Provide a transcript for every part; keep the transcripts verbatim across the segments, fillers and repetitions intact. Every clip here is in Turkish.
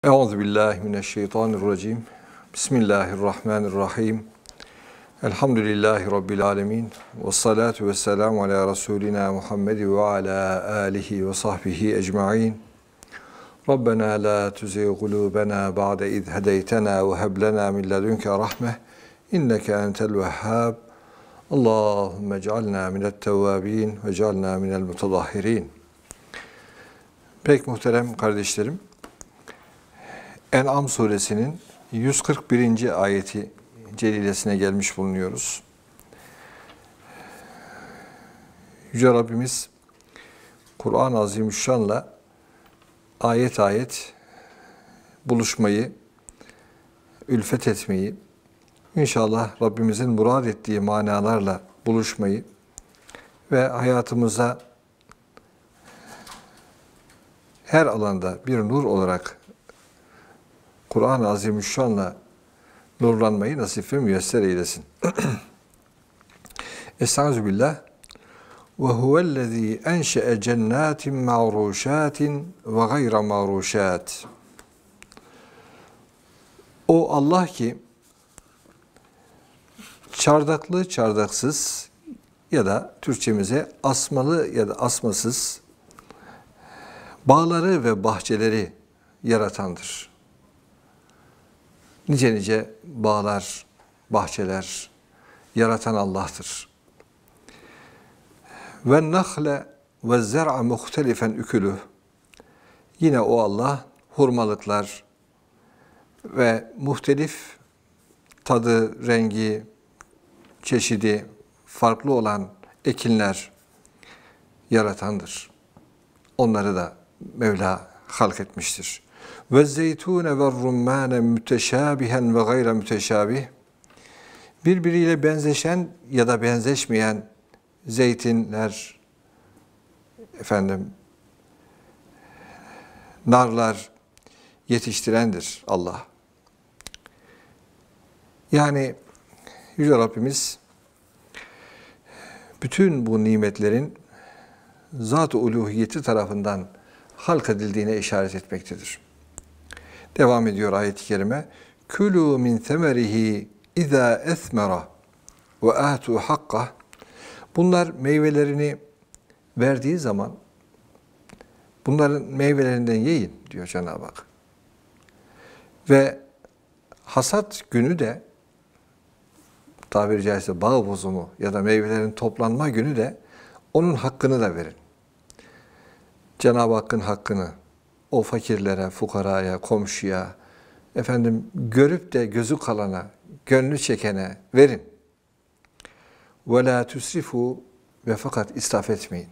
Euzubillahimineşşeytanirracim. Bismillahirrahmanirrahim. Elhamdülillahi Rabbil alemin. Ve salatu ve selamu ala Resulina Muhammed ve ala alihi ve sahbihi ecma'in. Rabbena la tuzigh kulubena ba'de iz hedeytena ve heb lena min ledunke rahmeh. İnneke entel vehhab. Allahümme ec'alna minet tevvabin ve ec'alna minel mutadahhirin. Pek muhterem kardeşlerim, En'am suresinin yüz kırk birinci ayeti celilesine gelmiş bulunuyoruz. Yüce Rabbimiz Kur'an-ı Azimüşşan'la ayet ayet buluşmayı, ülfet etmeyi, İnşallah Rabbimizin murad ettiği manalarla buluşmayı ve hayatımıza her alanda bir nur olarak Kur'an-ı Azimüşşan'la nurlanmayı nasip ve müyesser eylesin. Estağfirullah. Ve huvellezî enşe'e cennâtin ma'rûşâtin ve gayra ma'rûşât. O Allah ki çardaklı çardaksız ya da Türkçemize asmalı ya da asmasız bağları ve bahçeleri yaratandır. Nice nice bağlar, bahçeler yaratan Allah'tır. Ve nahle ve zer'a muhtelifen ükülüh. Yine o Allah hurmalıklar ve muhtelif tadı, rengi, çeşidi farklı olan ekinler yaratandır. Onları da Mevla halk etmiştir. Ve zeytune ve rummane müteşabihen ve gayra müteşabih. Birbiriyle benzeşen ya da benzeşmeyen zeytinler, efendim, narlar yetiştirendir Allah. Yani Yüce Rabbimiz bütün bu nimetlerin zat-ı uluhiyeti tarafından halk edildiğine işaret etmektedir. Devam ediyor ayet-i kerime. Külû min semerihi izâ esmera ve âtû hakkah. Bunlar meyvelerini verdiği zaman bunların meyvelerinden yiyin diyor Cenab-ı Hak. Ve hasat günü de tabiri caizse bağ bozumu ya da meyvelerin toplanma günü de onun hakkını da verin. Cenab-ı Hakk'ın hakkını o fakirlere, fukaraya, komşuya, efendim görüp de gözü kalana, gönlü çekene verin. وَلَا تُسْرِفُوا ve fakat israf etmeyin.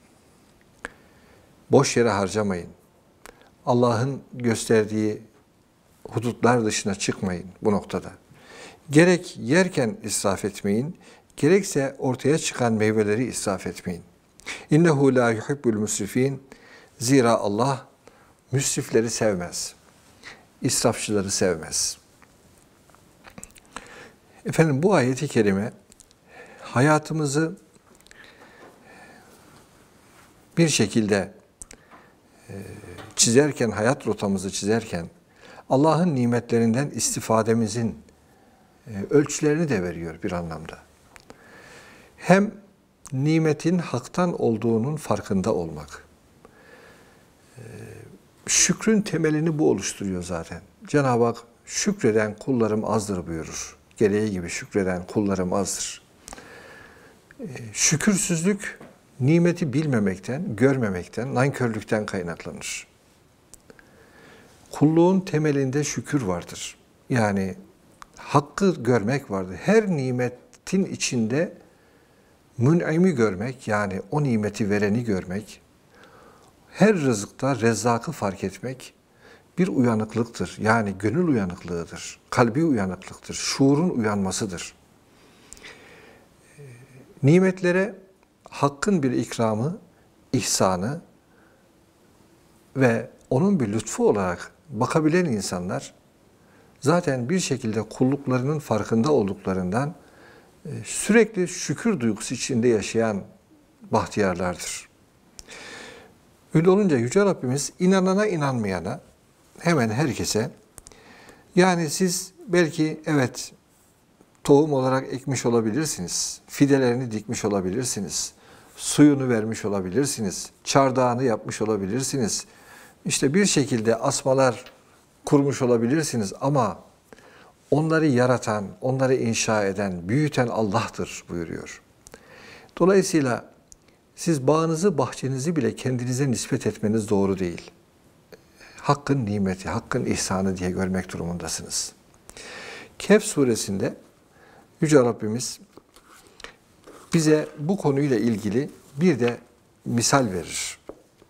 Boş yere harcamayın. Allah'ın gösterdiği hudutlar dışına çıkmayın bu noktada. Gerek yerken israf etmeyin, gerekse ortaya çıkan meyveleri israf etmeyin. İnnehu la yuhibbul musrifin. Zira Allah müsrifleri sevmez. İsrafçıları sevmez. Efendim bu ayet-i kerime hayatımızı bir şekilde çizerken, hayat rotamızı çizerken Allah'ın nimetlerinden istifademizin ölçülerini de veriyor bir anlamda. Hem nimetin haktan olduğunun farkında olmak. Şükrün temelini bu oluşturuyor zaten. Cenab-ı Hak şükreden kullarım azdır buyurur. Gereği gibi şükreden kullarım azdır. Şükürsüzlük nimeti bilmemekten, görmemekten, nankörlükten kaynaklanır. Kulluğun temelinde şükür vardır. Yani hakkı görmek vardır. Her nimetin içinde mün'imi görmek, yani o nimeti vereni görmek, her rızıkta Rezzak'ı fark etmek bir uyanıklıktır. Yani gönül uyanıklığıdır, kalbi uyanıklıktır, şuurun uyanmasıdır. Nimetlere hakkın bir ikramı, ihsanı ve onun bir lütfu olarak bakabilen insanlar zaten bir şekilde kulluklarının farkında olduklarından sürekli şükür duygusu içinde yaşayan bahtiyarlardır. Öyle olunca Yüce Rabbimiz inanana inanmayana hemen herkese, yani siz belki evet tohum olarak ekmiş olabilirsiniz, fidelerini dikmiş olabilirsiniz, suyunu vermiş olabilirsiniz, çardağını yapmış olabilirsiniz, işte bir şekilde asmalar kurmuş olabilirsiniz ama onları yaratan, onları inşa eden, büyüten Allah'tır buyuruyor. Dolayısıyla siz bağınızı, bahçenizi bile kendinize nispet etmeniz doğru değil. Hakkın nimeti, Hakkın ihsanı diye görmek durumundasınız. Kehf suresinde Yüce Rabbimiz bize bu konuyla ilgili bir de misal verir.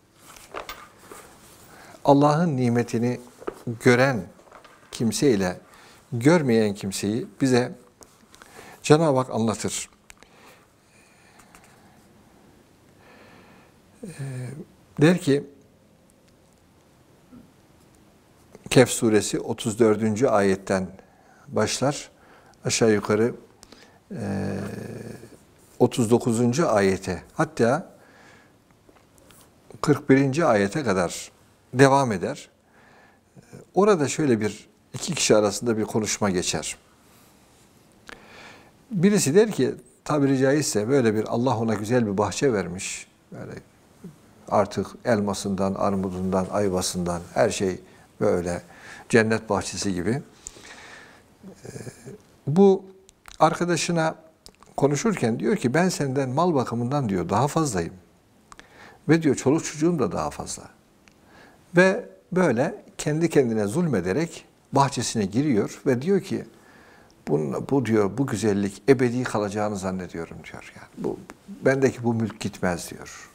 Allah'ın nimetini gören kimseyle görmeyen kimseyi bize Cenab-ı Hak anlatır. Der ki, Kehf suresi otuz dördüncü ayetten başlar. Aşağı yukarı otuz dokuzuncu ayete, hatta kırk birinci ayete kadar devam eder. Orada şöyle bir iki kişi arasında bir konuşma geçer. Birisi der ki, tabiri caizse böyle bir Allah ona güzel bir bahçe vermiş. Böyle artık elmasından, armudundan, ayvasından her şey böyle cennet bahçesi gibi. Bu arkadaşına konuşurken diyor ki, ben senden mal bakımından diyor daha fazlayım. Ve diyor çoluk çocuğum da daha fazla. Ve böyle kendi kendine zulmederek bahçesine giriyor ve diyor ki, bu, bu diyor bu güzellik ebedi kalacağını zannediyorum diyor. Yani bu bendeki bu mülk gitmez diyor.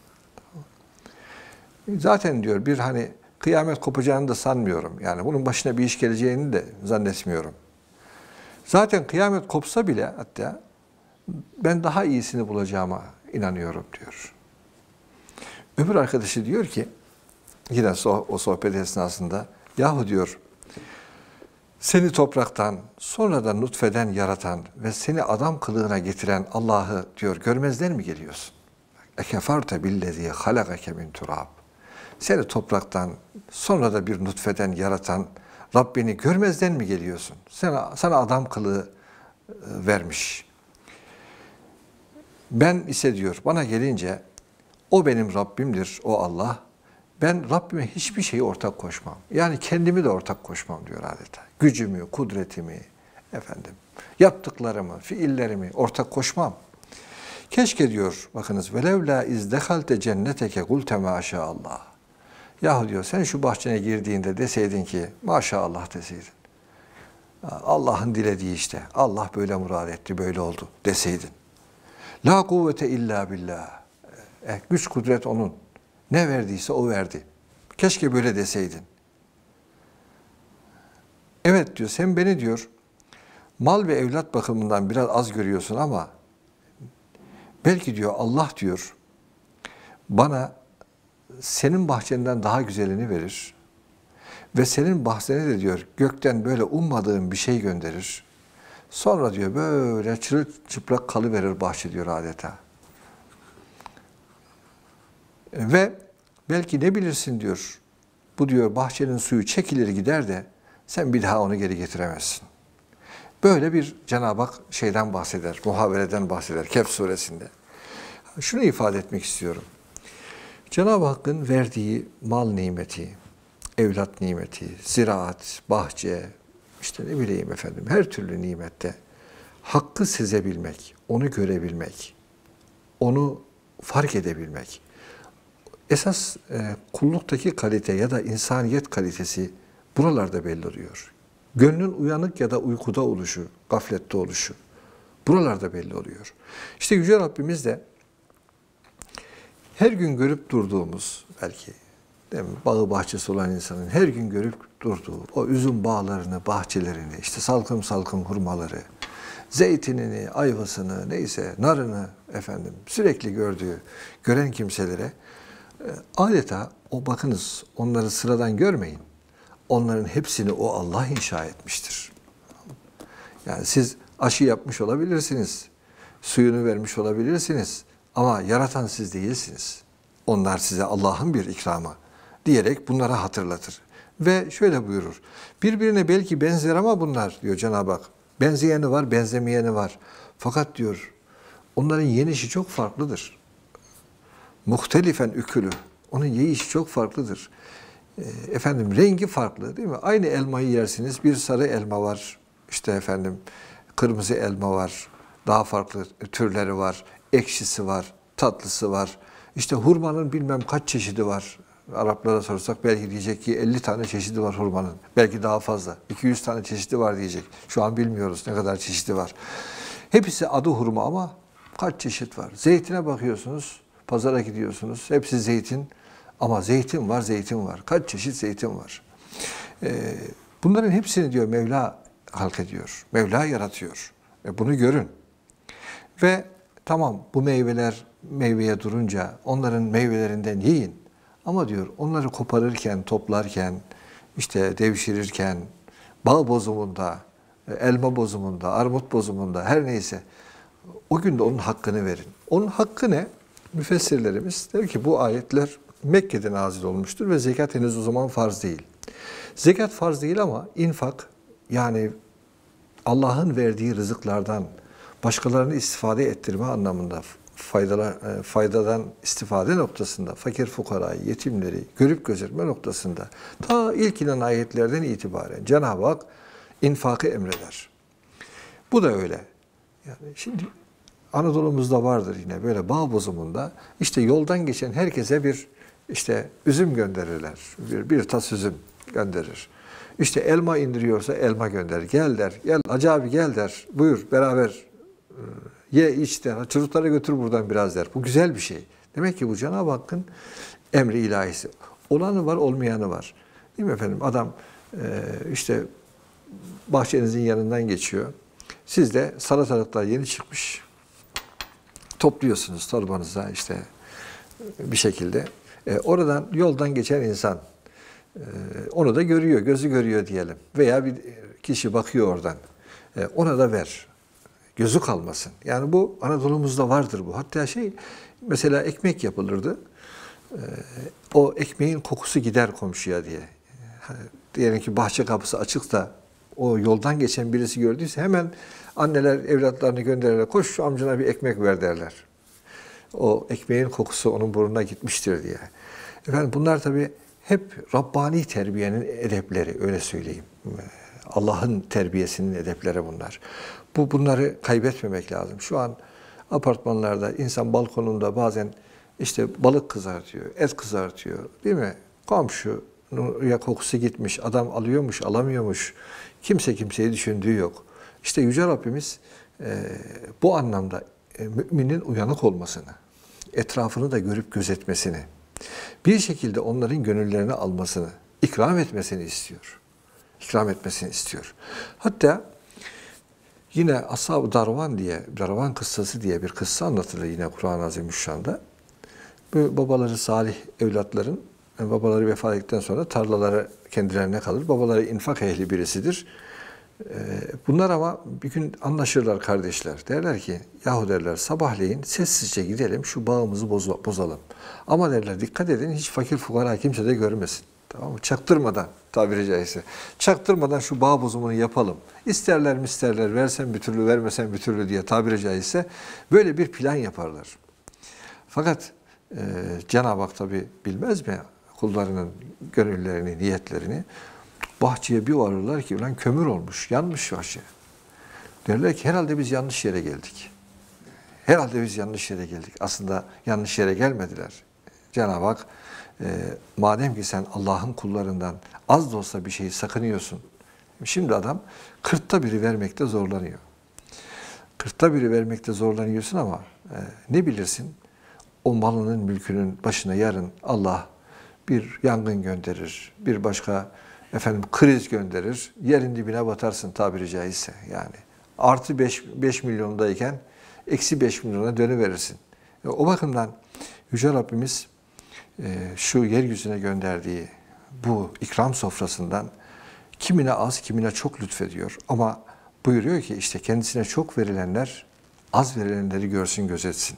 Zaten diyor bir hani kıyamet kopacağını da sanmıyorum. Yani bunun başına bir iş geleceğini de zannetmiyorum. Zaten kıyamet kopsa bile hatta ben daha iyisini bulacağıma inanıyorum diyor. Öbür arkadaşı diyor ki, yine o sohbet esnasında, yahu diyor, seni topraktan, sonra da nutfeden yaratan ve seni adam kılığına getiren Allah'ı diyor görmezden mi geliyorsun? Ekefarte billezî halakake min turab. Seni topraktan, sonra da bir nutfeden yaratan Rabbini görmezden mi geliyorsun? Sana, sana adam kılığı vermiş. Ben ise diyor, bana gelince o benim Rabbimdir, o Allah. Ben Rabbime hiçbir şeyi ortak koşmam. Yani kendimi de ortak koşmam diyor adeta. Gücümü, kudretimi, efendim, yaptıklarımı, fiillerimi ortak koşmam. Keşke diyor, bakınız, velevla iz dehalte cenneteke kulte maşallah. Yahu diyor, sen şu bahçene girdiğinde deseydin ki maşallah deseydin. Allah'ın dilediği işte. Allah böyle murad etti, böyle oldu deseydin. La kuvvete illa billah. E, güç kudret onun. Ne verdiyse o verdi. Keşke böyle deseydin. Evet diyor, sen beni diyor mal ve evlat bakımından biraz az görüyorsun ama belki diyor Allah diyor bana senin bahçenden daha güzelini verir ve senin bahçene de diyor gökten böyle ummadığın bir şey gönderir. Sonra diyor böyle çırılçıplak kalıverir bahçe diyor adeta. Ve belki ne bilirsin diyor, bu diyor bahçenin suyu çekilir gider de sen bir daha onu geri getiremezsin. Böyle bir Cenab-ı Hak şeyden bahseder, muhabereden bahseder Kehf suresinde. Şunu ifade etmek istiyorum. Cenab-ı Hakk'ın verdiği mal nimeti, evlat nimeti, ziraat, bahçe, işte ne bileyim efendim her türlü nimette hakkı sezebilmek, onu görebilmek, onu fark edebilmek. Esas e, kulluktaki kalite ya da insaniyet kalitesi buralarda belli oluyor. Gönlün uyanık ya da uykuda oluşu, gaflette oluşu buralarda belli oluyor. İşte Yüce Rabbimiz de her gün görüp durduğumuz belki değil mi, bağı bahçesi olan insanın her gün görüp durduğu o üzüm bağlarını, bahçelerini, işte salkım salkım hurmaları, zeytinini, ayvasını, neyse narını efendim sürekli gördüğü, gören kimselere adeta o bakınız onları sıradan görmeyin. Onların hepsini o Allah inşa etmiştir. Yani siz aşı yapmış olabilirsiniz, suyunu vermiş olabilirsiniz ama yaratan siz değilsiniz. Onlar size Allah'ın bir ikramı diyerek bunlara hatırlatır. Ve şöyle buyurur. Birbirine belki benzer ama bunlar diyor Cenab-ı Hak. Benzeyeni var, benzemeyeni var. Fakat diyor onların yenişi çok farklıdır. Muhtelifen ükülü. Onun yiyişi çok farklıdır. E, efendim rengi farklı değil mi? Aynı elmayı yersiniz. Bir sarı elma var. İşte efendim kırmızı elma var. Daha farklı türleri var. Ekşisi var. Tatlısı var. İşte hurmanın bilmem kaç çeşidi var. Araplara sorsak belki diyecek ki elli tane çeşidi var hurmanın. Belki daha fazla. iki yüz tane çeşidi var diyecek. Şu an bilmiyoruz ne kadar çeşidi var. Hepsi adı hurma ama kaç çeşit var. Zeytine bakıyorsunuz. Pazara gidiyorsunuz. Hepsi zeytin. Ama zeytin var, zeytin var. Kaç çeşit zeytin var. Ee, bunların hepsini diyor Mevla halk ediyor. Mevla yaratıyor. E bunu görün. Ve tamam bu meyveler meyveye durunca onların meyvelerinden yiyin. Ama diyor onları koparırken, toplarken, işte devşirirken, bağ bozumunda, elma bozumunda, armut bozumunda her neyse o gün de onun hakkını verin. Onun hakkı ne? Müfessirlerimiz der ki bu ayetler Mekke'de nazil olmuştur ve zekat henüz o zaman farz değil. Zekat farz değil ama infak yani Allah'ın verdiği rızıklardan başkalarını istifade ettirme anlamında faydalar, faydadan istifade noktasında fakir fukarayı, yetimleri görüp gözetme noktasında ta ilk inen ayetlerden itibaren Cenab-ı Hak infakı emreder. Bu da öyle. Yani şimdi Anadolu'muzda vardır yine böyle bağ bozumunda işte yoldan geçen herkese bir işte üzüm gönderirler. Bir, bir tas üzüm gönderir. İşte elma indiriyorsa elma gönder. Gel der. Gel Hacı abi gel der. Buyur beraber ye iç der. Çocuklara götür buradan biraz der. Bu güzel bir şey. Demek ki bu Cenab-ı Hakk'ın emri ilahisi. Olanı var, olmayanı var. Değil mi efendim? Adam işte bahçenizin yanından geçiyor. Siz de salatalıklar yeni çıkmış. Topluyorsunuz torbanıza işte bir şekilde. E, oradan yoldan geçen insan e, onu da görüyor, gözü görüyor diyelim. Veya bir kişi bakıyor oradan. E, ona da ver. Gözü kalmasın. Yani bu Anadolu'muzda vardır bu. Hatta şey mesela ekmek yapılırdı. E, o ekmeğin kokusu gider komşuya diye. Hani, diyelim ki bahçe kapısı açık da o yoldan geçen birisi gördüyse hemen anneler evlatlarını gönderirler. Koş şu amcana bir ekmek ver derler. O ekmeğin kokusu onun burnuna gitmiştir diye. Efendim bunlar tabii hep Rabbani terbiyenin edepleri öyle söyleyeyim. Allah'ın terbiyesinin edepleri bunlar. Bu bunları kaybetmemek lazım. Şu an apartmanlarda insan balkonunda bazen işte balık kızartıyor, et kızartıyor değil mi? Komşu ya kokusu gitmiş, adam alıyormuş, alamıyormuş. Kimse kimseyi düşündüğü yok. İşte Yüce Rabbimiz e, bu anlamda e, müminin uyanık olmasını, etrafını da görüp gözetmesini, bir şekilde onların gönüllerini almasını, ikram etmesini istiyor. İkram etmesini istiyor. Hatta yine Ashab-ı Darvan diye, Darvan kıssası diye bir kıssa anlatılır yine Kur'an-ı Azimüşşan'da. Bu babaları salih evlatların, yani babaları vefat ettikten sonra tarlaları kendilerine kalır. Babaları infak ehli birisidir. Bunlar ama bir gün anlaşırlar kardeşler. Derler ki, yahu derler sabahleyin sessizce gidelim şu bağımızı bozalım. Ama derler dikkat edin hiç fakir fukara kimse de görmesin. Tamam mı? Çaktırmadan tabiri caizse. Çaktırmadan şu bağ bozumunu yapalım. İsterler mi isterler, versen bir türlü, vermesen bir türlü diye tabiri caizse böyle bir plan yaparlar. Fakat e, Cenab-ı Hak tabi bilmez mi kullarının gönüllerini, niyetlerini? Bahçeye bir varırlar ki ulan kömür olmuş, yanmış bahçe. Derler ki herhalde biz yanlış yere geldik. Herhalde biz yanlış yere geldik. Aslında yanlış yere gelmediler. Cenab-ı Hak e, madem ki sen Allah'ın kullarından az da olsa bir şeyi sakınıyorsun. Şimdi adam kırkta biri vermekte zorlanıyor. Kırkta biri vermekte zorlanıyorsun ama e, ne bilirsin? O malının, mülkünün başına yarın Allah bir yangın gönderir, bir başka efendim kriz gönderir, yerin dibine batarsın tabiri caizse yani. Artı beş milyondayken eksi beş milyona dönüverirsin. E, o bakımdan Yüce Rabbimiz e, şu yeryüzüne gönderdiği bu ikram sofrasından kimine az, kimine çok lütfediyor. Ama buyuruyor ki işte kendisine çok verilenler az verilenleri görsün, gözetsin.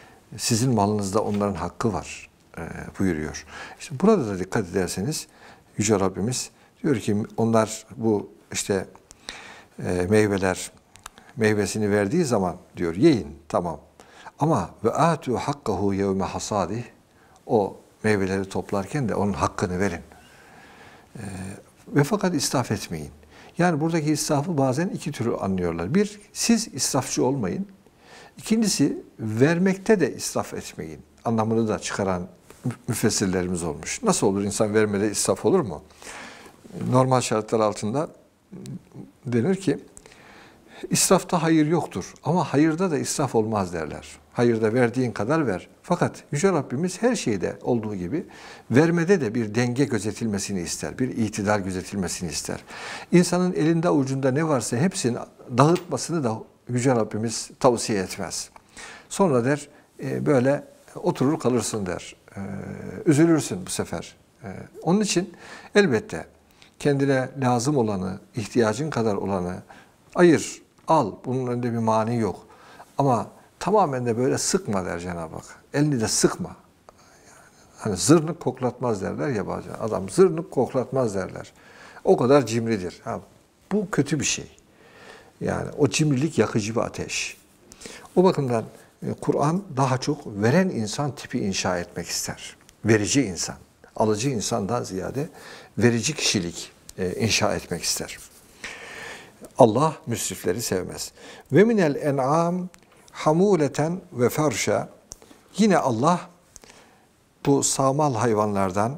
Sizin malınızda onların hakkı var e, buyuruyor. İşte burada da dikkat ederseniz Yüce Rabbimiz diyor ki onlar bu işte e, meyveler meyvesini verdiği zaman diyor yiyin tamam. Ama ve atu hakkahu yevme hasadih, o meyveleri toplarken de onun hakkını verin. E, ve fakat israf etmeyin. Yani buradaki israfı bazen iki türlü anlıyorlar. Bir, siz israfçı olmayın. İkincisi, vermekte de israf etmeyin anlamını da çıkaran müfessirlerimiz olmuş. Nasıl olur, insan vermede israf olur mu? Normal şartlar altında denir ki, israfta hayır yoktur ama hayırda da israf olmaz derler. Hayırda verdiğin kadar ver. Fakat Yüce Rabbimiz her şeyde olduğu gibi vermede de bir denge gözetilmesini ister. Bir itidal gözetilmesini ister. İnsanın elinde ucunda ne varsa hepsini dağıtmasını da Yüce Rabbimiz tavsiye etmez. Sonra der e, böyle oturur kalırsın der. E, üzülürsün bu sefer. E, onun için elbette kendine lazım olanı, ihtiyacın kadar olanı ayır, al. Bunun önünde bir mani yok. Ama tamamen de böyle sıkma der Cenab-ı Hak. Elini de sıkma. Hani zırnık koklatmaz derler ya bazen. Adam zırnık koklatmaz derler. O kadar cimridir. Ha, bu kötü bir şey. Yani o cimrilik yakıcı bir ateş. O bakımdan Kur'an daha çok veren insan tipi inşa etmek ister. Verici insan. Alıcı insandan ziyade verici kişilik inşa etmek ister. Allah müsrifleri sevmez. Ve minel en'am hamuleten ve ferşa. Yine Allah bu sağmal hayvanlardan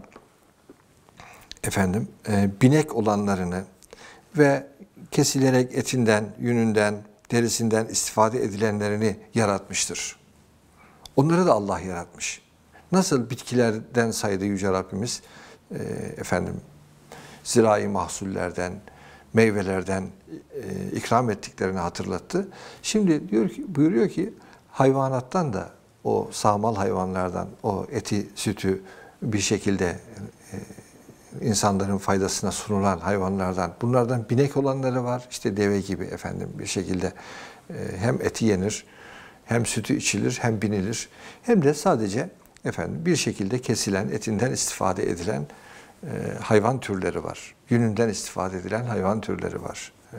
efendim e, binek olanlarını ve kesilerek etinden, yününden, derisinden istifade edilenlerini yaratmıştır. Onları da Allah yaratmış. Nasıl bitkilerden saydı Yüce Rabbimiz, e, efendim zirai mahsullerden, meyvelerden e, ikram ettiklerini hatırlattı. Şimdi diyor ki, buyuruyor ki hayvanattan da, o sağmal hayvanlardan o eti, sütü bir şekilde e, insanların faydasına sunulan hayvanlardan, bunlardan binek olanları var. İşte deve gibi efendim bir şekilde e, hem eti yenir, hem sütü içilir, hem binilir. Hem de sadece efendim bir şekilde kesilen, etinden istifade edilen e, hayvan türleri var. Yününden istifade edilen hayvan türleri var. E,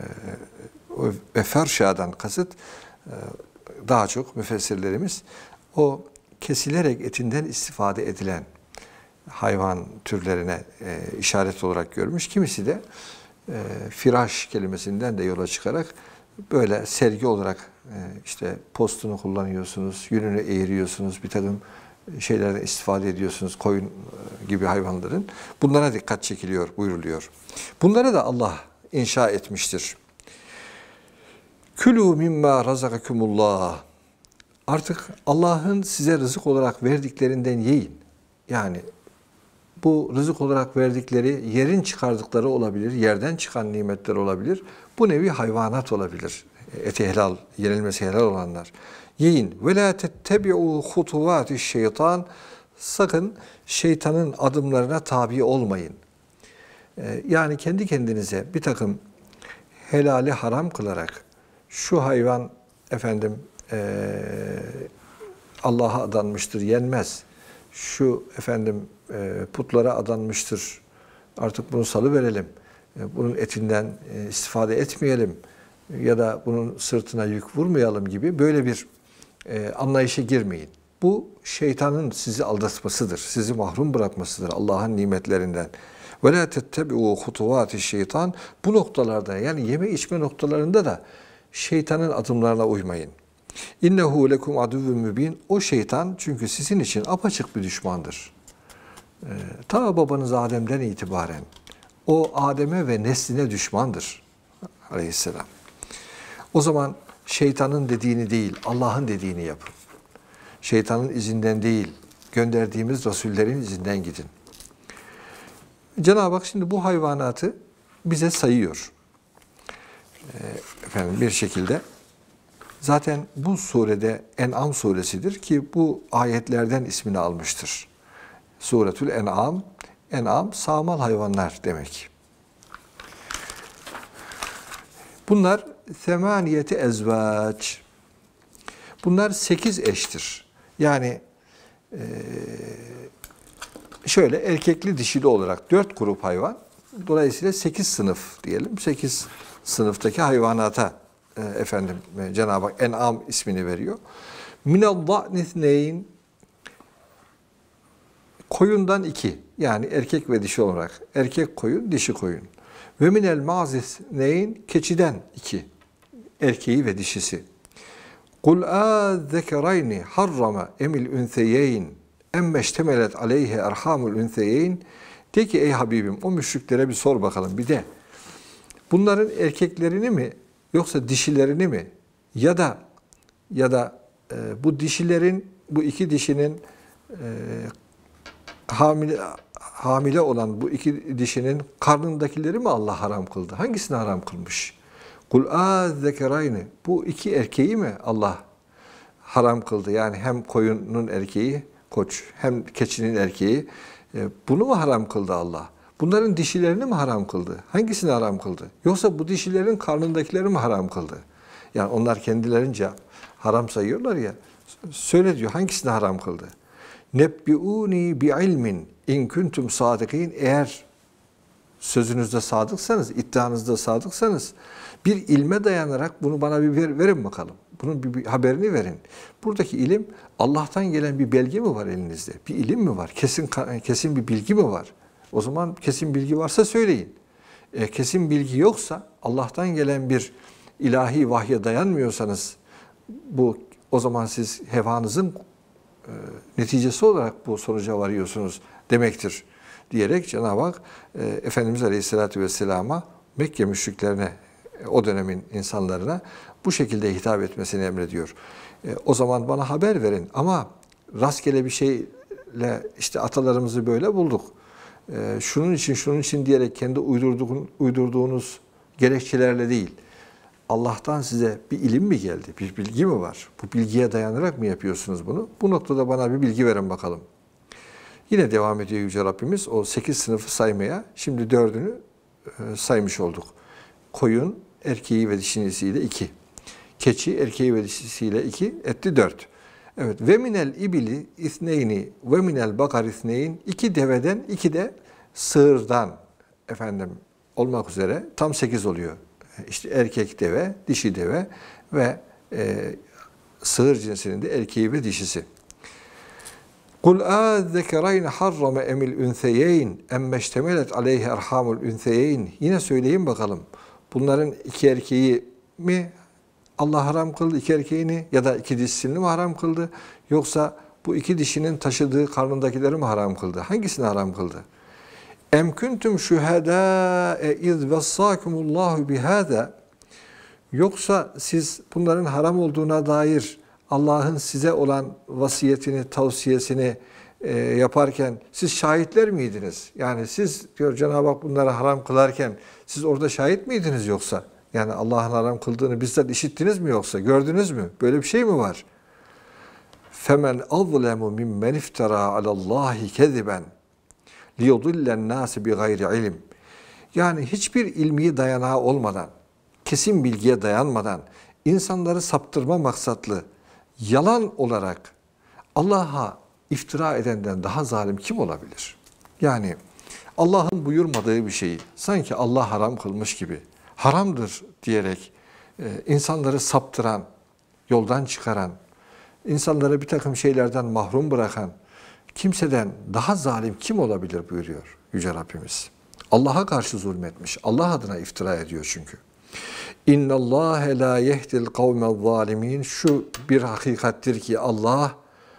ve ferşadan kasıt e, daha çok müfessirlerimiz o kesilerek etinden istifade edilen hayvan türlerine e, işaret olarak görmüş. Kimisi de e, firaş kelimesinden de yola çıkarak böyle sergi olarak e, işte postunu kullanıyorsunuz, yününü eğiriyorsunuz, bir takım şeylerden istifade ediyorsunuz, koyun gibi hayvanların. Bunlara dikkat çekiliyor, buyruluyor. Bunları da Allah inşa etmiştir. Külü mimma razakakumullah. Artık Allah'ın size rızık olarak verdiklerinden yiyin. Yani bu rızık olarak verdikleri yerin çıkardıkları olabilir, yerden çıkan nimetler olabilir. Bu nevi hayvanat olabilir. Eti helal, yenilmesi helal olanlar. Yiyin. Ve la tettebi'u hutuvati şeytan. Sakın şeytanın adımlarına tabi olmayın. Yani kendi kendinize bir takım helali haram kılarak şu hayvan efendim Allah'a adanmıştır, yenmez. Şu efendim putlara adanmıştır, artık bunu salıverelim, bunun etinden istifade etmeyelim ya da bunun sırtına yük vurmayalım gibi böyle bir anlayışa girmeyin. Bu şeytanın sizi aldatmasıdır, sizi mahrum bırakmasıdır Allah'ın nimetlerinden. وَلَا تَتَّبِعُوا خُطُوَاتِ şeytan. Bu noktalarda, yani yeme içme noktalarında da şeytanın adımlarına uymayın. İnnehu lekum aduvvun mübin. O şeytan çünkü sizin için apaçık bir düşmandır. Ee, ta babanız Adem'den itibaren o Adem'e ve nesline düşmandır aleyhisselam. O zaman şeytanın dediğini değil, Allah'ın dediğini yapın. Şeytanın izinden değil, gönderdiğimiz rasullerin izinden gidin. Cenab-ı Hak şimdi bu hayvanatı bize sayıyor. Ee, efendim bir şekilde. Zaten bu surede En'am suresidir ki bu ayetlerden ismini almıştır. Suretül En'am, En'am sağmal hayvanlar demek. Bunlar semaniyeti ezvac. Bunlar sekiz eştir. Yani e, şöyle erkekli dişili olarak dört grup hayvan. Dolayısıyla sekiz sınıf diyelim. Sekiz sınıftaki hayvanata e, efendim e, Cenab-ı Hak En'am ismini veriyor. Minel-za'nithneyn, koyundan iki. Yani erkek ve dişi olarak. Erkek koyun, dişi koyun. Ve minel ma'zithneyn, keçiden iki. Erkeği ve dişisi. Kul âzzekerayni harrama emil ünseyeyn emmeştemelet aleyhe erhamul ünseyeyn. De ki ey Habibim, o müşriklere bir sor bakalım bir de. Bunların erkeklerini mi yoksa dişilerini mi ya da ya da e, bu dişilerin, bu iki dişinin e, hamile hamile olan bu iki dişinin karnındakileri mi Allah haram kıldı? Hangisini haram kılmış? Kul âzzekerayni, bu iki erkeği mi Allah haram kıldı? Yani hem koyunun erkeği koç, hem keçinin erkeği. E, bunu mu haram kıldı Allah? Bunların dişilerini mi haram kıldı? Hangisini haram kıldı? Yoksa bu dişilerin karnındakileri mi haram kıldı? Yani onlar kendilerince haram sayıyorlar ya. Söyle diyor, hangisini haram kıldı? Nebbi'uni bi'ilmin in kuntum sadikin. Eğer sözünüzde sadıksanız, iddianızda sadıksanız bir ilme dayanarak bunu bana bir ver, verin bakalım. Bunun bir, bir haberini verin. Buradaki ilim Allah'tan gelen bir belge mi var elinizde? Bir ilim mi var? Kesin kesin bir bilgi mi var? O zaman kesin bilgi varsa söyleyin. E, kesin bilgi yoksa, Allah'tan gelen bir ilahi vahye dayanmıyorsanız, bu o zaman siz hevanızın e, neticesi olarak bu sonuca varıyorsunuz demektir diyerek Cenab-ı Hak e, Efendimiz Aleyhisselatü Vesselam'a, Mekke müşriklerine, e, o dönemin insanlarına bu şekilde hitap etmesini emrediyor. E, o zaman bana haber verin ama rastgele bir şeyle işte atalarımızı böyle bulduk. E, şunun için şunun için diyerek kendi uydurduğun, uydurduğunuz gerekçelerle değil. Allah'tan size bir ilim mi geldi? Bir bilgi mi var? Bu bilgiye dayanarak mı yapıyorsunuz bunu? Bu noktada bana bir bilgi verin bakalım. Yine devam ediyor Yüce Rabbimiz o sekiz sınıfı saymaya. Şimdi dördünü e, saymış olduk. Koyun erkeği ve dişisiyle iki. Keçi erkeği ve dişisiyle iki. Etti dört. Evet. Ve minel ibili isneyni ve minel bakar isneyn. İki deveden, iki de sığırdan efendim olmak üzere tam sekiz oluyor. İşte erkek deve, dişi deve ve e, sığır cinsinin de erkeği ve dişisi. Kul âzzekerayne harrame emil ünseyeyn emmeştemelet aleyhi erhamul ünseyeyn. Yine söyleyin bakalım. Bunların iki erkeği mi Allah haram kıldı, iki erkeğini, ya da iki dişisini mi haram kıldı? Yoksa bu iki dişinin taşıdığı karnındakileri mi haram kıldı? Hangisini haram kıldı? Em kuntum şuhedâe iz vessâkumullahu bihâzâ. Yoksa siz bunların haram olduğuna dair Allah'ın size olan vasiyetini, tavsiyesini e, yaparken siz şahitler miydiniz? Yani siz diyor Cenab-ı Hak bunları haram kılarken siz orada şahit miydiniz yoksa? Yani Allah'ın haram kıldığını bizzat işittiniz mi yoksa? Gördünüz mü? Böyle bir şey mi var? Femen azlemu mimmen iftara alallahi keziben liyudillen nâsi bi gayri ilim. Yani hiçbir ilmi dayanağı olmadan, kesin bilgiye dayanmadan insanları saptırma maksatlı yalan olarak Allah'a iftira edenden daha zalim kim olabilir? Yani Allah'ın buyurmadığı bir şeyi sanki Allah haram kılmış gibi haramdır diyerek e, insanları saptıran, yoldan çıkaran, insanları bir takım şeylerden mahrum bırakan kimseden daha zalim kim olabilir buyuruyor Yüce Rabbimiz. Allah'a karşı zulmetmiş. Allah adına iftira ediyor çünkü. İnna Allahe la yehdil kavmel zalimin. Şu bir hakikattir ki Allah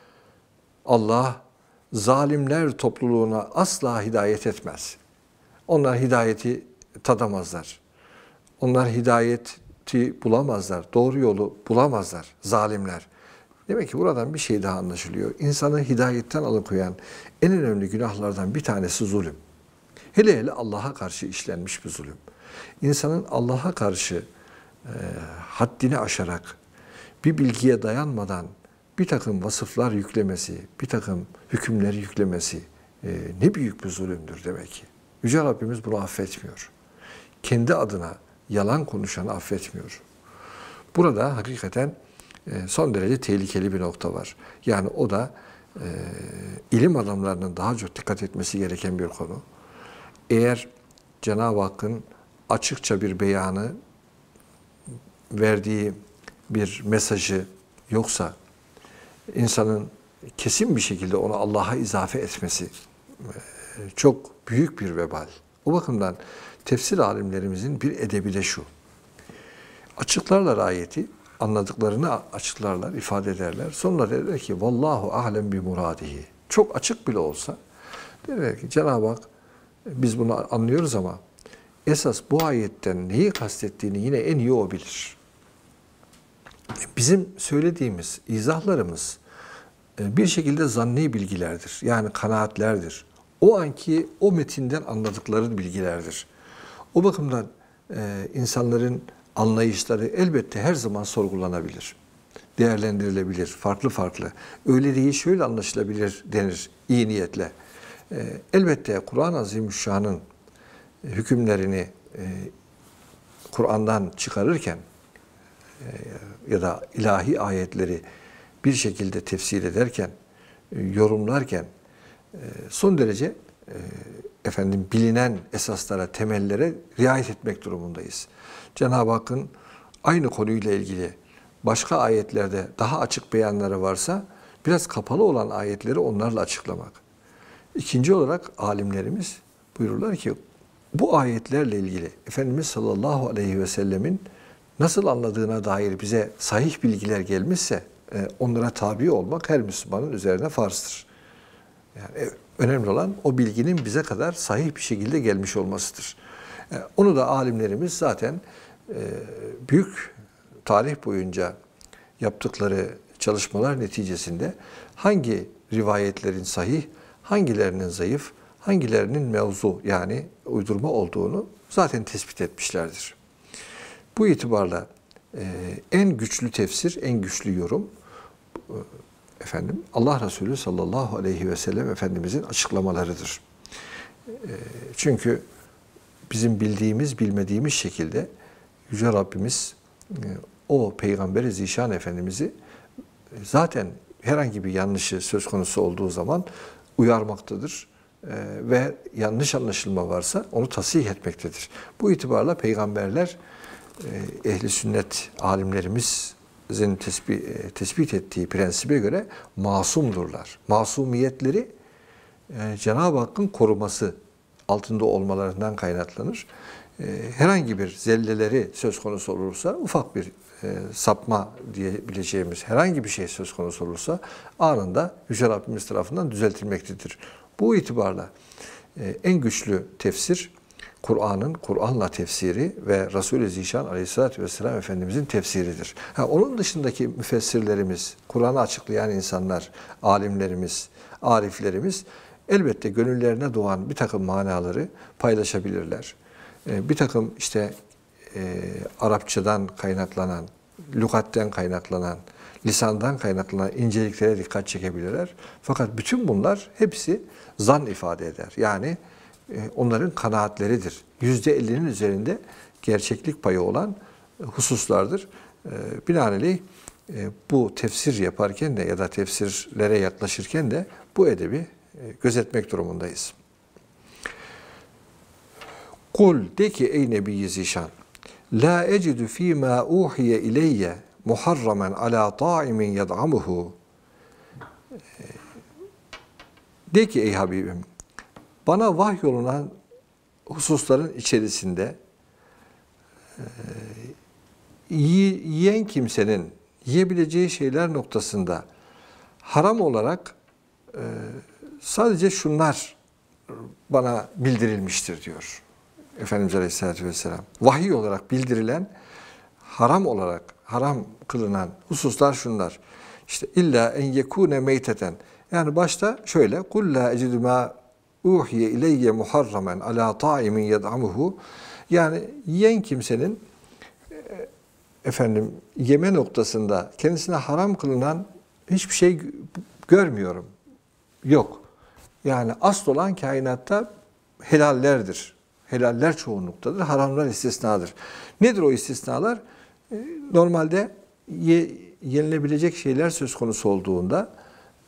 Allah zalimler topluluğuna asla hidayet etmez. Onlar hidayeti tadamazlar. Onlar hidayeti bulamazlar. Doğru yolu bulamazlar zalimler. Demek ki buradan bir şey daha anlaşılıyor. İnsanı hidayetten alıkoyan en önemli günahlardan bir tanesi zulüm. Hele hele Allah'a karşı işlenmiş bir zulüm. İnsanın Allah'a karşı e, haddini aşarak, bir bilgiye dayanmadan bir takım vasıflar yüklemesi, bir takım hükümleri yüklemesi e, ne büyük bir zulümdür demek ki. Yüce Rabbimiz bunu affetmiyor. Kendi adına yalan konuşanı affetmiyor. Burada hakikaten e, son derece tehlikeli bir nokta var. Yani o da e, ilim adamlarının daha çok dikkat etmesi gereken bir konu. Eğer Cenab-ı Hakk'ın açıkça bir beyanı, verdiği bir mesajı yoksa, insanın kesin bir şekilde onu Allah'a izafe etmesi çok büyük bir vebal. O bakımdan tefsir alimlerimizin bir edebi de şu: açıklarlar ayeti, anladıklarını açıklarlar, ifade ederler. Sonra derler ki vallahu alem bi muradihi. Çok açık bile olsa derler ki Cenab-ı Hak, biz bunu anlıyoruz ama esas bu ayetten neyi kastettiğini yine en iyi o bilir. Bizim söylediğimiz izahlarımız bir şekilde zanni bilgilerdir. Yani kanaatlerdir. O anki o metinden anladıkları bilgilerdir. O bakımdan e, insanların anlayışları elbette her zaman sorgulanabilir. Değerlendirilebilir. Farklı farklı. Öyle değil, şöyle anlaşılabilir denir iyi niyetle. E, elbette Kur'an-ı Azimüşşan'ın hükümlerini e, Kur'an'dan çıkarırken e, ya da ilahi ayetleri bir şekilde tefsir ederken, yorumlarken son derece efendim bilinen esaslara, temellere riayet etmek durumundayız. Cenab-ı Hakk'ın aynı konuyla ilgili başka ayetlerde daha açık beyanları varsa biraz kapalı olan ayetleri onlarla açıklamak. İkinci olarak alimlerimiz buyururlar ki bu ayetlerle ilgili Efendimiz sallallahu aleyhi ve sellemin nasıl anladığına dair bize sahih bilgiler gelmişse onlara tabi olmak her Müslümanın üzerine farzdır. Yani önemli olan o bilginin bize kadar sahih bir şekilde gelmiş olmasıdır. Onu da alimlerimiz zaten büyük tarih boyunca yaptıkları çalışmalar neticesinde hangi rivayetlerin sahih, hangilerinin zayıf, hangilerinin mevzu yani uydurma olduğunu zaten tespit etmişlerdir. Bu itibarla en güçlü tefsir, en güçlü yorum efendim Allah Resulü sallallahu aleyhi ve sellem Efendimizin açıklamalarıdır. Çünkü bizim bildiğimiz, bilmediğimiz şekilde Yüce Rabbimiz o Peygamber-i Zişan Efendimiz'i zaten herhangi bir yanlışı söz konusu olduğu zaman uyarmaktadır. Ve yanlış anlaşılma varsa onu tasih etmektedir. Bu itibarla peygamberler ehli sünnet alimlerimizin tespit, tespit ettiği prensibe göre masumdurlar. Masumiyetleri Cenab-ı Hakk'ın koruması altında olmalarından kaynaklanır. Herhangi bir zelleleri söz konusu olursa, ufak bir sapma diyebileceğimiz herhangi bir şey söz konusu olursa anında Yüce Rabbimiz tarafından düzeltilmektedir. Bu itibarla en güçlü tefsir Kur'an'ın Kur'an'la tefsiri ve Resul-i Zişan Aleyhisselatü Vesselam Efendimizin tefsiridir. Ha, onun dışındaki müfessirlerimiz, Kur'an'ı açıklayan insanlar, alimlerimiz, ariflerimiz elbette gönüllerine doğan bir takım manaları paylaşabilirler. Bir takım işte e, Arapçadan kaynaklanan, lügatten kaynaklanan, lisandan kaynaklanan inceliklere dikkat çekebilirler. Fakat bütün bunlar hepsi zan ifade eder. Yani e, onların kanaatleridir. yüzde ellinin üzerinde gerçeklik payı olan hususlardır. E, binaenaleyh e, bu tefsir yaparken de ya da tefsirlere yaklaşırken de bu edebi e, gözetmek durumundayız. Kul de ki ey Nebi Zişan, la ecidu fîmâ uhiye ileyye muharramen alâ ta'imin yed'amuhu. De ki ey Habibim, bana vahyolunan hususların içerisinde e, yiyen kimsenin yiyebileceği şeyler noktasında haram olarak e, sadece şunlar bana bildirilmiştir diyor Efendimiz Aleyhisselatü Vesselam. Vahiy olarak bildirilen, haram olarak, haram kılınan hususlar şunlar. İşte illa en yekune meyteten. Yani başta şöyle kul la ecidu ma uhiye ileyye muharramen ala ta'imin yed'amuhu. Yani yiyen kimsenin efendim yeme noktasında kendisine haram kılınan hiçbir şey görmüyorum. Yok. Yani asıl olan kainatta helallerdir. Helaller çoğunluktadır, haramlar istisnadır. Nedir o istisnalar? Normalde ye, yenilebilecek şeyler söz konusu olduğunda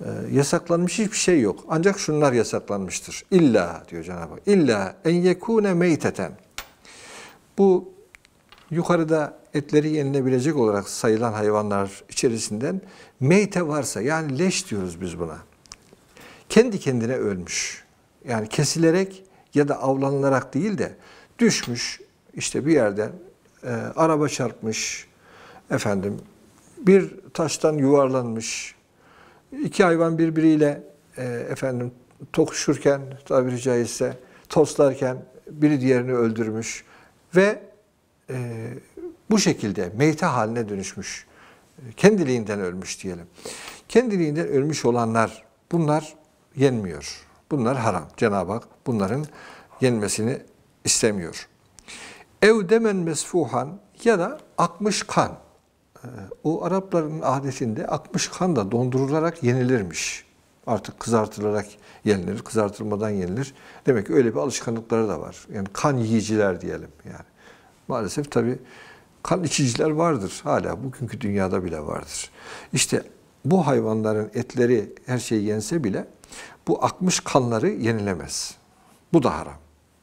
yasaklanmış hiçbir şey yok. Ancak şunlar yasaklanmıştır. İlla diyor Cenab-ı Hak. İlla en yekune meyteten. Bu yukarıda etleri yenilebilecek olarak sayılan hayvanlar içerisinden meyte varsa, yani leş diyoruz biz buna. Kendi kendine ölmüş. Yani kesilerek ya da avlanılarak değil de düşmüş, işte bir yerden e, araba çarpmış, efendim bir taştan yuvarlanmış, iki hayvan birbiriyle e, efendim tokuşurken, tabiri caizse toslarken biri diğerini öldürmüş ve e, bu şekilde meyte haline dönüşmüş. Kendiliğinden ölmüş diyelim. Kendiliğinden ölmüş olanlar, bunlar yenmiyor. Bunlar haram. Cenab-ı Hak bunların yenmesini istemiyor. Ev demen mesfuhan, ya da akmış kan. O Arapların adetinde akmış kan da dondurularak yenilirmiş. Artık kızartılarak yenilir, kızartılmadan yenilir. Demek ki öyle bir alışkanlıkları da var. Yani kan yiyiciler diyelim yani. Maalesef tabii kan içiciler vardır. Hala bugünkü dünyada bile vardır. İşte bu hayvanların etleri her şey yense bile bu akmış kanları yenilemez. Bu da haram.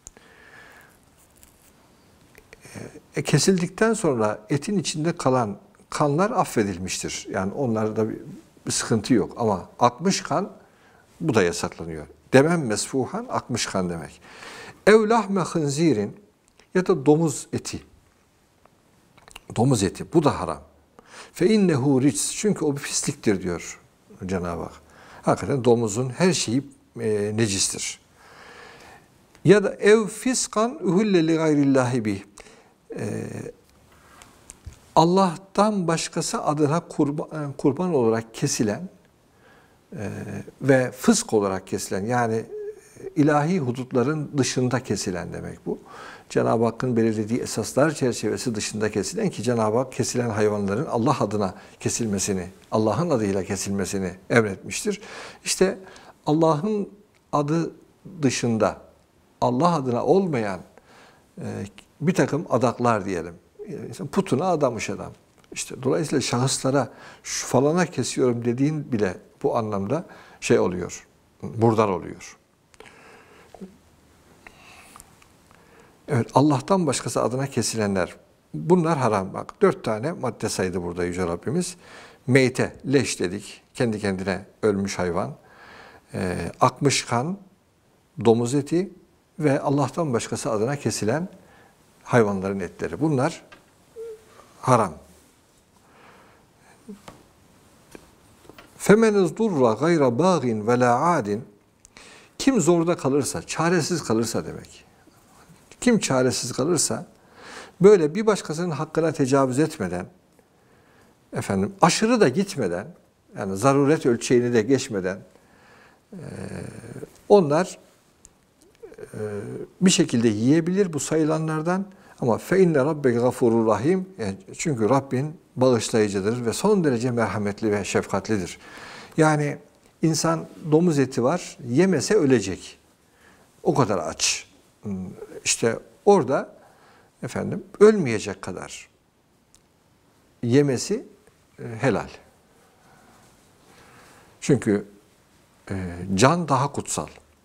E, kesildikten sonra etin içinde kalan kanlar affedilmiştir. Yani onlarda bir, bir sıkıntı yok. Ama akmış kan, bu da yasaklanıyor. Demem mesfuhan, akmış kan demek. Ev lahme hınzirin, ya da domuz eti. Domuz eti, bu da haram. Fe innehu rics, çünkü o bir pisliktir diyor Cenab-ı Hak. Hakikaten domuzun her şeyi e, necistir. Ya da ev fiskan uhille li gayrillahi bih. E, Allah'tan başkası adına kurban, kurban olarak kesilen e, ve fısk olarak kesilen, yani ilahi hudutların dışında kesilen demek bu. Cenab-ı Hakk'ın belirlediği esaslar çerçevesi dışında kesilen, ki Cenab-ı Hak kesilen hayvanların Allah adına kesilmesini, Allah'ın adıyla kesilmesini emretmiştir. İşte Allah'ın adı dışında, Allah adına olmayan e, bir takım adaklar diyelim. Putuna adamış adam. İşte dolayısıyla şahıslara şu falana kesiyorum dediğin bile bu anlamda şey oluyor, murdar oluyor. Evet, Allah'tan başkası adına kesilenler. Bunlar haram. Bak, dört tane madde saydı burada Yüce Rabbimiz. Meyte, leş dedik. Kendi kendine ölmüş hayvan. E, akmış kan, domuz eti ve Allah'tan başkası adına kesilen hayvanların etleri. Bunlar haram. فَمَنْ اِزْدُرَّ غَيْرَ بَاغٍ وَلَا عَادٍ. Kim zorda kalırsa, çaresiz kalırsa demek. Kim çaresiz kalırsa, böyle bir başkasının hakkına tecavüz etmeden, efendim aşırı da gitmeden, yani zaruret ölçeğini de geçmeden, e, onlar e, bir şekilde yiyebilir bu sayılanlardan. Ama fe inne rabbeke gafurur rahim. Yani çünkü Rabbin bağışlayıcıdır ve son derece merhametli ve şefkatlidir. Yani insan domuz eti var, yemese ölecek. O kadar aç. İşte orada efendim ölmeyecek kadar yemesi e, helal. Çünkü e, can daha kutsal.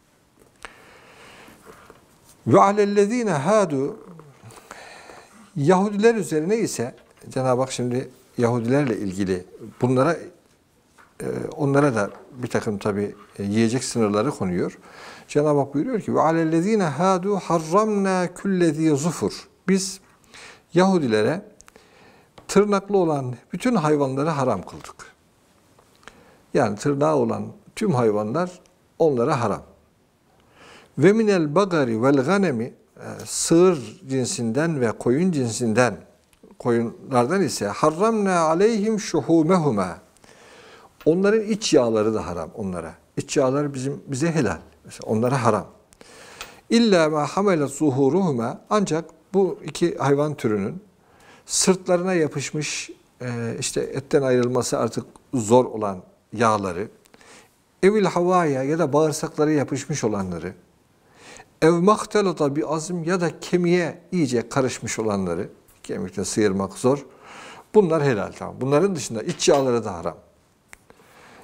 Ve alellezine hadu, Yahudiler üzerine ise Cenab-ı Hak şimdi Yahudilerle ilgili bunlara e, onlara da bir takım tabi e, yiyecek sınırları konuyor. Cenab-ı Hak buyuruyor ki ve alellezine hadu harramna kullezi zufur. Biz Yahudilere tırnaklı olan bütün hayvanları haram kıldık. Yani tırnağı olan tüm hayvanlar onlara haram. Ve minel bagari vel ganemi, sığır cinsinden ve koyun cinsinden, koyunlardan ise harramna aleyhim şuhumehuma. Onların iç yağları da haram onlara. İç yağları bizim bize helal. Mesela onlara haram. İlla ma hamelet zuhuruhuma, ancak bu iki hayvan türünün sırtlarına yapışmış işte etten ayrılması artık zor olan yağları, evil havaya ya da bağırsaklara yapışmış olanları, ev mahtelata bir azm ya da kemiğe iyice karışmış olanları, kemikte sıyırmak zor. Bunlar helal, tamam. Bunların dışında iç yağları da haram.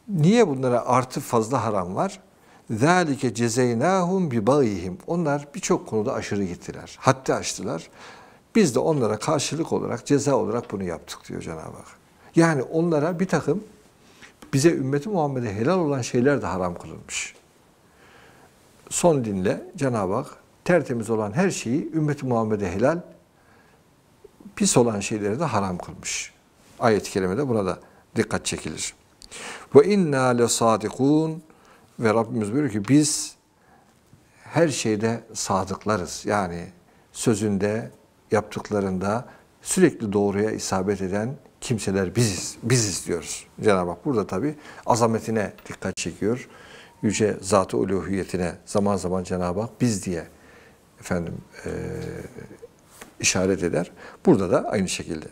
Niye bunlara artı fazla haram var? ذَٰلِكَ جَزَيْنَاهُمْ بِبَغِيهِمْ Onlar birçok konuda aşırı gittiler. Haddi aştılar. Biz de onlara karşılık olarak, ceza olarak bunu yaptık diyor Cenab-ı Hak. Yani onlara bir takım bize ümmeti Muhammed'e helal olan şeyler de haram kılınmış. Son dinle Cenab-ı Hak tertemiz olan her şeyi ümmeti Muhammed'e helal, pis olan şeyleri de haram kılmış. Ayet-i kerimede buna da dikkat çekilir. Ve inna lesadikun ve Rabbimiz buyuruyor ki biz her şeyde sadıklarız. Yani sözünde, yaptıklarında sürekli doğruya isabet eden kimseler biziz. Biziz diyoruz. Cenab-ı Hak burada tabi azametine dikkat çekiyor. Yüce zat-ı uluhiyetine zaman zaman Cenab-ı Hak biz diye efendim e, işaret eder. Burada da aynı şekilde.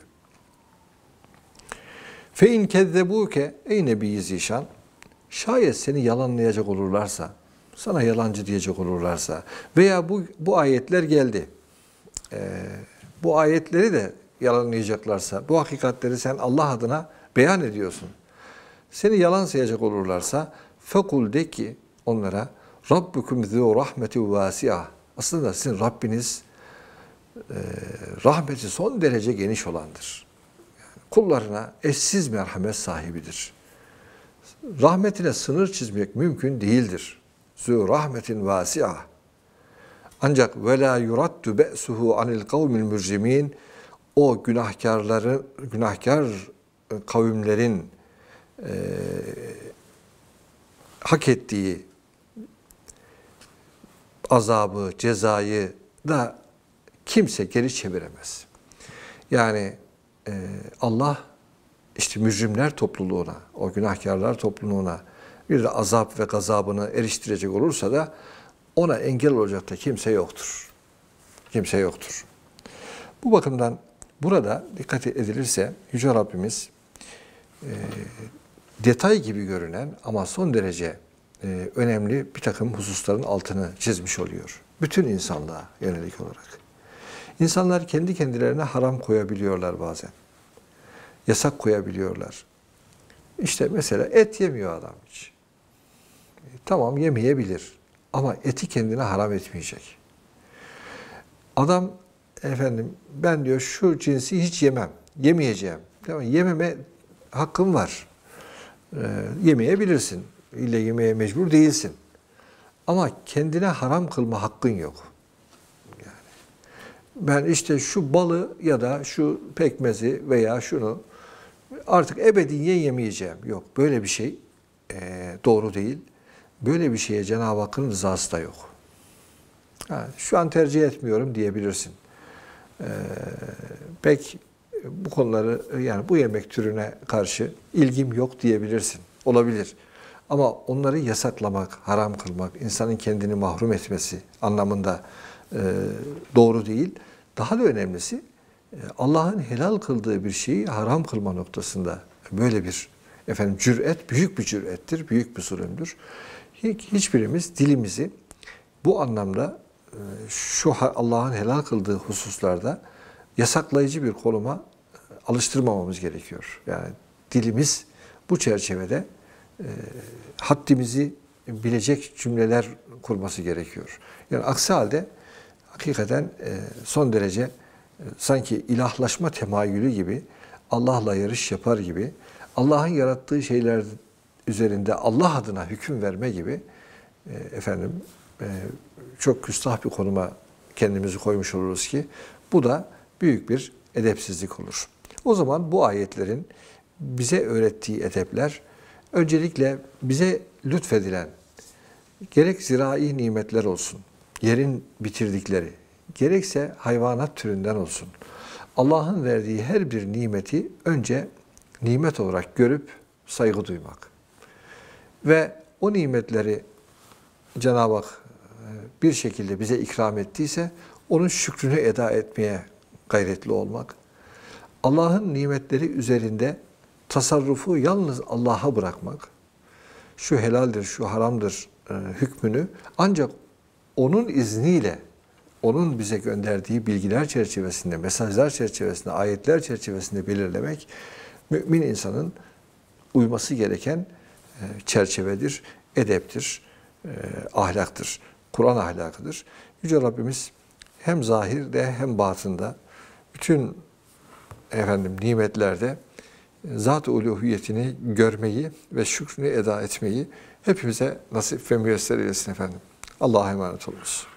Fe in kezzebuke ey Nebi Zişan, şayet seni yalanlayacak olurlarsa, sana yalancı diyecek olurlarsa veya bu bu ayetler geldi. Ee, bu ayetleri de yalanlayacaklarsa, bu hakikatleri sen Allah adına beyan ediyorsun. Seni yalan sayacak olurlarsa fekul de ki onlara Rabbukum zu rahmeti vasi'a. Aslında sizin Rabbiniz e, rahmeti son derece geniş olandır. Kullarına eşsiz merhamet sahibidir. Rahmetine sınır çizmek mümkün değildir. Zü rahmetin vasi'a. Ancak ve la yuraddu be'suhu anil kavmil mürcimin. O günahkarların, günahkar kavimlerin e, hak ettiği azabı, cezayı da kimse geri çeviremez. Yani e, Allah işte mücrimler topluluğuna, o günahkarlar topluluğuna bir de azap ve gazabını eriştirecek olursa da ona engel olacak da kimse yoktur. Kimse yoktur. Bu bakımdan burada dikkat edilirse Yüce Rabbimiz e, detay gibi görünen ama son derece e, önemli bir takım hususların altını çizmiş oluyor. Bütün insanlığa yönelik olarak. İnsanlar kendi kendilerine haram koyabiliyorlar bazen. Yasak koyabiliyorlar. İşte mesela et yemiyor adam hiç. E, tamam yemeyebilir ama eti kendine haram etmeyecek. Adam efendim ben diyor şu cinsi hiç yemem, yemeyeceğim. Tamam, yememe hakkım var. E, yemeyebilirsin. İlle yemeye mecbur değilsin. Ama kendine haram kılma hakkın yok. Yani ben işte şu balı ya da şu pekmezi veya şunu artık ebediyen yemeyeceğim. Yok böyle bir şey e, doğru değil. Böyle bir şeye Cenab-ı Hakk'ın rızası da yok. Yani şu an tercih etmiyorum diyebilirsin. Ee, pek bu konuları yani bu yemek türüne karşı ilgim yok diyebilirsin. Olabilir. Ama onları yasaklamak, haram kılmak, insanın kendini mahrum etmesi anlamında e, doğru değil. Daha da önemlisi e, Allah'ın helal kıldığı bir şeyi haram kılma noktasında böyle bir efendim cüret büyük bir cürettir, büyük bir zulümdür. Hiç, hiçbirimiz dilimizi bu anlamda e, şu Allah'ın helal kıldığı hususlarda yasaklayıcı bir konuma alıştırmamamız gerekiyor. Yani dilimiz bu çerçevede e, haddimizi bilecek cümleler kurması gerekiyor. Yani aksi halde hakikaten e, son derece e, sanki ilahlaşma temayülü gibi, Allah'la yarış yapar gibi, Allah'ın yarattığı şeyler üzerinde Allah adına hüküm verme gibi e, efendim e, çok küstah bir konuma kendimizi koymuş oluruz ki bu da büyük bir edepsizlik olur. O zaman bu ayetlerin bize öğrettiği edepler öncelikle bize lütfedilen gerek zirai nimetler olsun, yerin bitirdikleri, gerekse hayvanat türünden olsun. Allah'ın verdiği her bir nimeti önce nimet olarak görüp saygı duymak. Ve o nimetleri Cenab-ı Hak bir şekilde bize ikram ettiyse onun şükrünü eda etmeye gayretli olmak. Allah'ın nimetleri üzerinde tasarrufu yalnız Allah'a bırakmak. Şu helaldir, şu haramdır e, hükmünü ancak onun izniyle, onun bize gönderdiği bilgiler çerçevesinde, mesajlar çerçevesinde, ayetler çerçevesinde belirlemek mümin insanın uyması gereken çerçevedir, edeptir, ahlaktır, Kur'an ahlakıdır. Yüce Rabbimiz hem zahirde hem batında bütün efendim nimetlerde zat-ı uluhiyetini görmeyi ve şükrünü eda etmeyi hepimize nasip ve müyesser eylesin efendim. Allah'a emanet olunuz.